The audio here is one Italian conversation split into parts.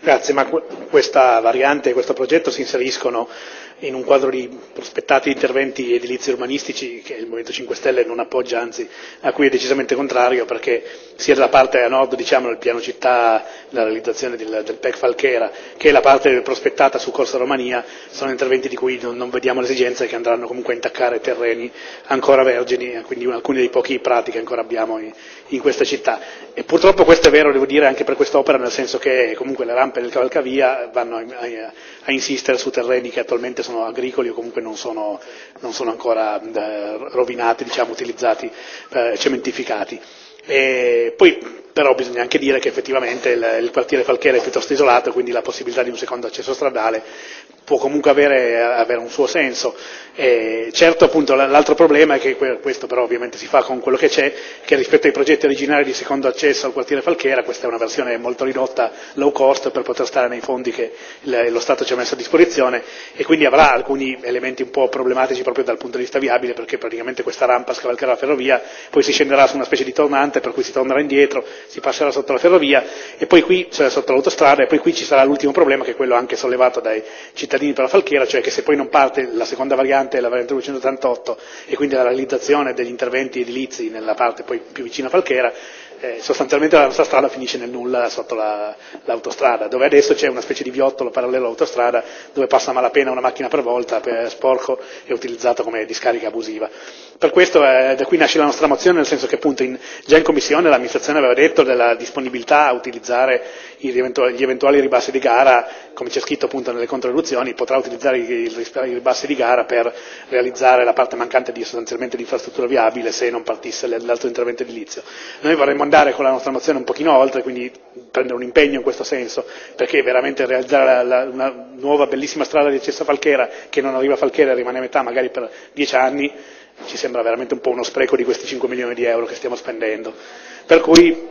Grazie, ma questa variante, questo progetto si inseriscono in un quadro di prospettati interventi edilizi urbanistici che il Movimento 5 Stelle non appoggia, anzi a cui è decisamente contrario, perché sia dalla parte a nord, diciamo, del piano città, la realizzazione del PEC Falchera, che la parte prospettata su Corsa Romania, sono interventi di cui non vediamo l'esigenza e che andranno comunque a intaccare terreni ancora vergini, quindi alcuni dei pochi prati che ancora abbiamo in questa città. E purtroppo questo è vero, devo dire, anche per quest'opera, nel senso che comunque le rampe del cavalcavia vanno a insistere su terreni che attualmente sono agricoli o comunque non sono ancora rovinati, diciamo, utilizzati, cementificati. E poi però bisogna anche dire che effettivamente il quartiere Falchera è piuttosto isolato, quindi la possibilità di un secondo accesso stradale può comunque avere un suo senso. Certo, appunto, l'altro problema è che questo però ovviamente si fa con quello che c'è, che rispetto ai progetti originari di secondo accesso al quartiere Falchera, questa è una versione molto ridotta, low cost, per poter stare nei fondi che lo Stato ci ha messo a disposizione, e quindi avrà alcuni elementi un po' problematici proprio dal punto di vista viabile, perché praticamente questa rampa scavalcherà la ferrovia, poi si scenderà su una specie di tornante, per cui si tornerà indietro, si passerà sotto la ferrovia e poi qui, cioè sotto l'autostrada, e poi qui ci sarà l'ultimo problema, che è quello anche sollevato dai cittadini per la Falchera, cioè che se poi non parte la seconda variante, la variante 288, e quindi la realizzazione degli interventi edilizi nella parte poi più vicina a Falchera, sostanzialmente la nostra strada finisce nel nulla sotto l'autostrada, dove adesso c'è una specie di viottolo parallelo all'autostrada dove passa a malapena una macchina per volta, sporco e utilizzato come discarica abusiva. Per questo da qui nasce la nostra mozione, nel senso che appunto già in commissione l'amministrazione aveva detto della disponibilità a utilizzare gli eventuali ribassi di gara, come c'è scritto appunto nelle controdeduzioni, potrà utilizzare i ribassi di gara per realizzare la parte mancante sostanzialmente di infrastruttura viabile se non partisse l'altro intervento edilizio. Noi vorremmo andare con la nostra mozione un pochino oltre, quindi prendere un impegno in questo senso, perché veramente realizzare una nuova bellissima strada di accesso a Falchera, che non arriva a Falchera e rimane a metà magari per 10 anni, ci sembra veramente un po' uno spreco di questi 5 milioni di euro che stiamo spendendo. Per cui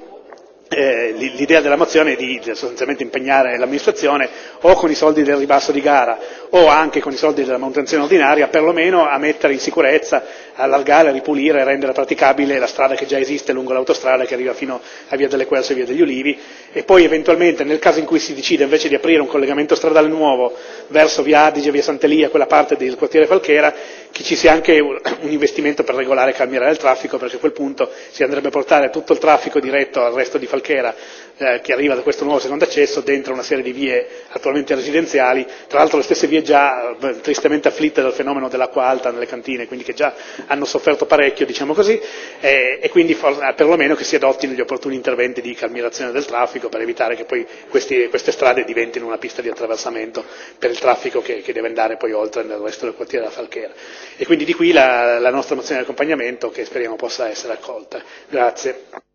l'idea della mozione è di sostanzialmente impegnare l'amministrazione o con i soldi del ribasso di gara o anche con i soldi della manutenzione ordinaria perlomeno a mettere in sicurezza, allargare, ripulire e rendere praticabile la strada che già esiste lungo l'autostrada che arriva fino a Via delle Querce e Via degli Ulivi, e poi eventualmente nel caso in cui si decida invece di aprire un collegamento stradale nuovo verso Via Adige, Via Sant'Elia, quella parte del quartiere Falchera, che ci sia anche un investimento per regolare e calmierare il traffico, perché a quel punto si andrebbe a portare tutto il traffico diretto al resto di Falchera che arriva da questo nuovo secondo accesso dentro una serie di vie attualmente residenziali, tra l'altro le stesse vie già tristemente afflitte dal fenomeno dell'acqua alta nelle cantine, quindi che già hanno sofferto parecchio, diciamo così, e quindi perlomeno che si adottino gli opportuni interventi di calmierazione del traffico per evitare che poi queste strade diventino una pista di attraversamento per il traffico che deve andare poi oltre nel resto del quartiere della Falchera. E quindi di qui la nostra mozione di accompagnamento, che speriamo possa essere accolta. Grazie.